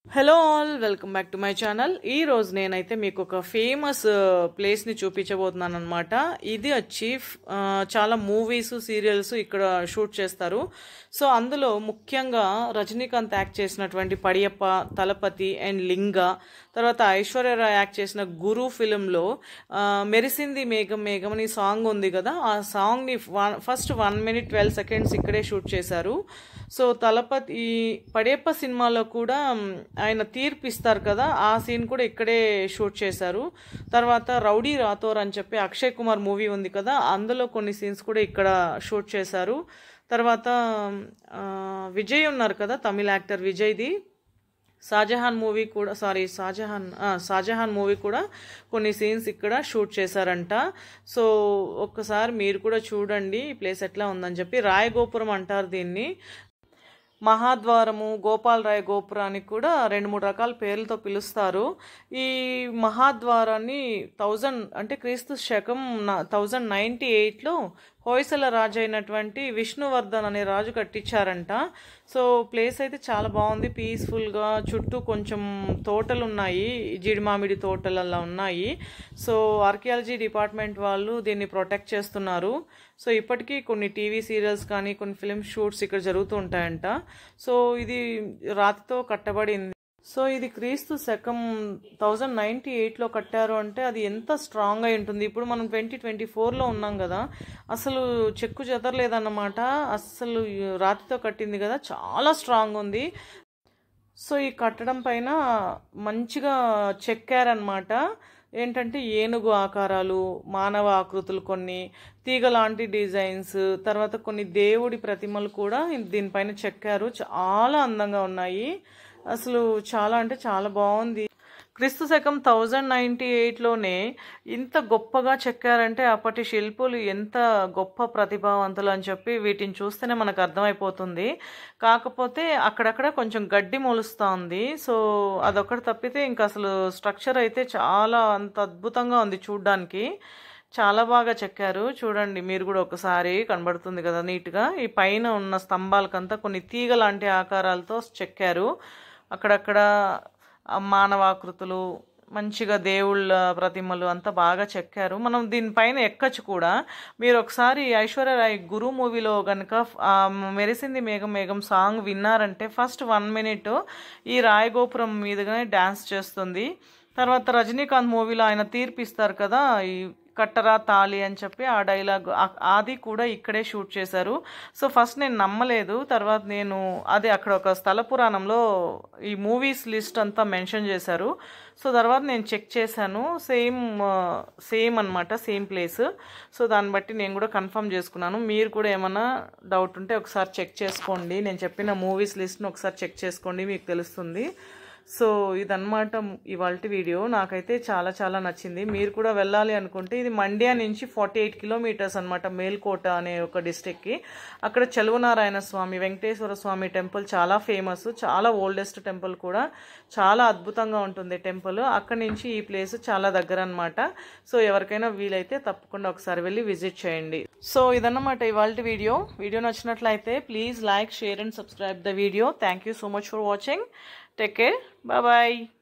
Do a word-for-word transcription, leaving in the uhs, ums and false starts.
Hello all, welcome back to my channel. ఈ రోజు నేనైతే మీకు ఒక ఫేమస్ ప్లేస్ని చూపించబోతున్నాను అనమాట. ఇది వచ్చి చాలా మూవీస్, సీరియల్స్ ఇక్కడ షూట్ చేస్తారు. సో అందులో ముఖ్యంగా రజనీకాంత్ యాక్ట్ చేసినటువంటి పడియప్ప, తలపతి అండ్ లింగ, తర్వాత ఐశ్వర్యరాయ్ యాక్ట్ చేసిన గురు ఫిలింలో మెరిసింది మేఘం మేఘం అని సాంగ్ ఉంది కదా, ఆ సాంగ్ని one first one minute twelve seconds ఇక్కడే షూట్ చేశారు. సో తలపతి ఈ పడియప్ప సినిమాలో కూడా ఆయన తీర్పు ఇస్తారు కదా, ఆ సీన్ కూడా ఇక్కడే షూట్ చేశారు. తర్వాత రౌడీ రాథోర్ అని చెప్పి అక్షయ్ కుమార్ మూవీ ఉంది కదా, అందులో కొన్ని సీన్స్ కూడా ఇక్కడ షూట్ చేశారు. తర్వాత విజయ్ ఉన్నారు కదా, తమిళ యాక్టర్ విజయ్ది షాజహాన్ మూవీ కూడా సారీ షాజహాన్ షాజహాన్ మూవీ కూడా కొన్ని సీన్స్ ఇక్కడ షూట్ చేశారంట. సో ఒక్కసారి మీరు కూడా చూడండి ఈ ప్లేస్ ఎట్లా ఉందని చెప్పి. రాయగోపురం అంటారు దీన్ని, మహాద్వారము, గోపాలరాయ గోపురానికి కూడా రెండు మూడు రకాల పేర్లతో పిలుస్తారు. ఈ మహాద్వారాన్ని థౌజండ్ అంటే క్రీస్తు శకం థౌజండ్ నైంటీ ఎయిట్లో హోయసల రాజు అయినటువంటి విష్ణువర్ధన్ అనే రాజు కట్టించారంట. సో ప్లేస్ అయితే చాలా బాగుంది, పీస్ఫుల్గా. చుట్టూ కొంచెం తోటలు ఉన్నాయి, జీడి మామిడి తోటలు అలా ఉన్నాయి. సో ఆర్కియాలజీ డిపార్ట్మెంట్ వాళ్ళు దీన్ని ప్రొటెక్ట్ చేస్తున్నారు. సో ఇప్పటికీ కొన్ని టీవీ సీరియల్స్ కానీ కొన్ని ఫిల్మ్ షూట్స్ ఇక్కడ జరుగుతూ ఉంటాయంట. సో ఇది రాతితో కట్టబడింది. సో ఇది క్రీస్తు శకం థౌజండ్ నైంటీ ఎయిట్లో కట్టారు అంటే అది ఎంత స్ట్రాంగ్ అయి ఉంటుంది. ఇప్పుడు మనం ట్వంటీ ట్వంటీ ఫోర్లో ఉన్నాం కదా, అసలు చెక్కు చెదరలేదన్నమాట. అసలు రాతితో కట్టింది కదా, చాలా స్ట్రాంగ్ ఉంది. సో ఈ కట్టడం పైన మంచిగా చెక్కారనమాట. ఏంటంటే ఏనుగు ఆకారాలు, మానవ ఆకృతులు, కొన్ని తీగ లాంటి డిజైన్స్, తర్వాత కొన్ని దేవుడి ప్రతిమలు కూడా దీనిపైన చెక్కారు. చాలా అందంగా ఉన్నాయి. అసలు చాలా అంటే చాలా బాగుంది. క్రీస్తు శకం థౌజండ్ నైంటీ ఎయిట్లోనే ఇంత గొప్పగా చెక్కారంటే అప్పటి శిల్పులు ఎంత గొప్ప ప్రతిభావంతులు అని చెప్పి వీటిని చూస్తేనే మనకు అర్థమైపోతుంది. కాకపోతే అక్కడక్కడ కొంచెం గడ్డి మొలుస్తూ ఉంది. సో అదొకటి తప్పితే ఇంకా అసలు స్ట్రక్చర్ అయితే చాలా అంత అద్భుతంగా ఉంది చూడ్డానికి. చాలా బాగా చెక్కారు. చూడండి మీరు కూడా ఒకసారి, కనబడుతుంది కదా నీట్గా. ఈ పైన ఉన్న స్తంభాలకంతా కొన్ని తీగ లాంటి ఆకారాలతో చెక్కారు. అక్కడక్కడ మానవాకృతులు, మంచిగా దేవుళ్ళ ప్రతిమలు అంతా బాగా చెక్కారు. మనం దీనిపైన ఎక్కచ్చు కూడా. మీరు ఒకసారి ఐశ్వర్యరాయ్ గురు మూవీలో కనుక మెరిసింది మేఘం మేఘం సాంగ్ విన్నారంటే ఫస్ట్ వన్ మినిట్ ఈ రాయగోపురం మీదుగానే డ్యాన్స్ చేస్తుంది. తర్వాత రజనీకాంత్ మూవీలో ఆయన తీర్పు ఇస్తారు కదా, ఈ కట్టరా తాళి అని చెప్పి ఆ డైలాగ్, అది కూడా ఇక్కడే షూట్ చేశారు. సో ఫస్ట్ నేను నమ్మలేదు, తర్వాత నేను అది అక్కడ ఒక స్థల పురాణంలో ఈ మూవీస్ లిస్ట్ అంతా మెన్షన్ చేశారు. సో తర్వాత నేను చెక్ చేశాను, సేమ్ సేమ్ అనమాట, సేమ్ ప్లేస్. సో దాన్ని బట్టి నేను కూడా కన్ఫర్మ్ చేసుకున్నాను. మీరు కూడా ఏమైనా డౌట్ ఉంటే ఒకసారి చెక్ చేసుకోండి. నేను చెప్పిన మూవీస్ లిస్ట్ని ఒకసారి చెక్ చేసుకోండి, మీకు తెలుస్తుంది. సో ఇదన్నమాట ఇవాల్టి వీడియో. నాకైతే చాలా చాలా నచ్చింది. మీరు కూడా వెళ్ళాలి అనుకుంటే ఇది మండ్యా నుంచి ఫార్టీ ఎయిట్ కిలోమీటర్స్ అనమాట, మేల్కోట అనే ఒక డిస్ట్రిక్ట్కి. అక్కడ చెలువనారాయణ స్వామి, వెంకటేశ్వర స్వామి టెంపుల్ చాలా ఫేమస్, చాలా ఓల్డెస్ట్ టెంపుల్ కూడా, చాలా అద్భుతంగా ఉంటుంది టెంపుల్. అక్కడి నుంచి ఈ ప్లేస్ చాలా దగ్గర అనమాట. సో ఎవరికైనా వీలైతే తప్పకుండా ఒకసారి వెళ్ళి విజిట్ చేయండి. సో ఇదన్నమాట ఇవాల్టి వీడియో. వీడియో నచ్చినట్లయితే please like, share and subscribe the video. Thank you so much for watching. Take care. Bye bye.